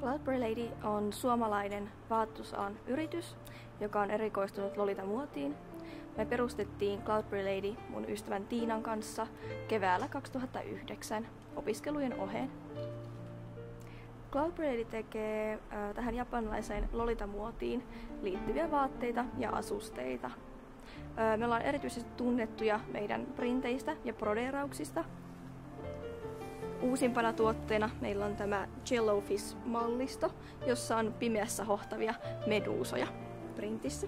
Cloudberry Lady on suomalainen vaattetusalan yritys, joka on erikoistunut Lolita-muotiin. Me perustettiin Cloudberry Lady mun ystävän Tiinan kanssa keväällä 2009 opiskelujen oheen. Cloudberry Lady tekee tähän japanilaiseen Lolita-muotiin liittyviä vaatteita ja asusteita. Me ollaan erityisesti tunnettuja meidän printeistä ja brodeerauksista. Uusimpana tuotteena meillä on tämä Jellofish-mallisto, jossa on pimeässä hohtavia meduusoja printissä.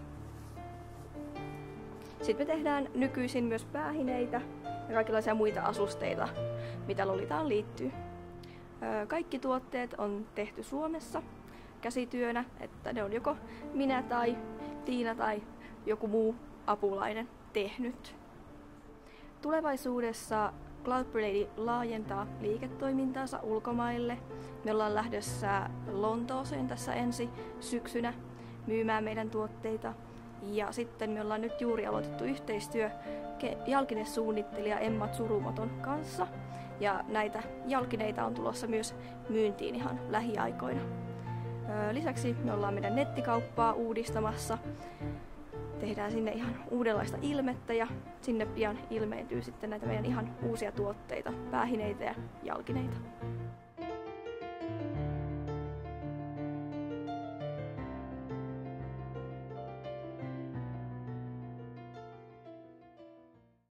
Sitten me tehdään nykyisin myös päähineitä ja kaikenlaisia muita asusteita, mitä Lolitaan liittyy. Kaikki tuotteet on tehty Suomessa käsityönä, että ne on joko minä tai Tiina tai joku muu apulainen tehnyt. Tulevaisuudessa Cloudberry Lady laajentaa liiketoimintaansa ulkomaille. Me ollaan lähdössä Lontooseen tässä ensi syksynä myymään meidän tuotteita. Ja sitten me ollaan nyt juuri aloitettu yhteistyö jalkinesuunnittelija Emma Tsurumoton kanssa. Ja näitä jalkineita on tulossa myös myyntiin ihan lähiaikoina. Lisäksi me ollaan meidän nettikauppaa uudistamassa. Tehdään sinne ihan uudenlaista ilmettä ja sinne pian ilmeentyy sitten näitä meidän ihan uusia tuotteita, päähineitä ja jalkineita.